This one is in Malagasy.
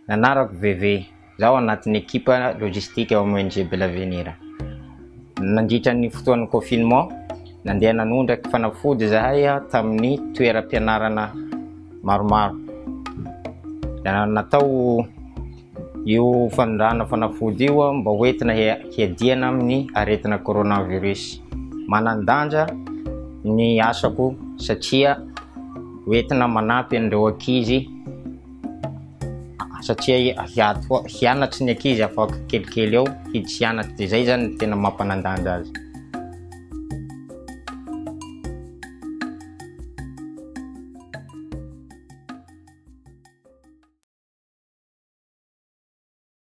Nanarako VV, zaho anatin'ny ekipa logistika ao amin'ny ONG Belle Avenir. Nandritra ny fotoan'ny confinement, nandeha nanondraky fanafody zahay tamin'ny toeram-pianarana maromaro. Natao io fanondrahana fanafody io mba hoentina hiadiana amin'ny aretina coronavirus. Manan-danja ny asako satria hoentina manampy an'ireo ankizy satria hianatry ny ankizy afaka kelikely eo, hidy hianatry, dia zay zany tena mampanandanja azy.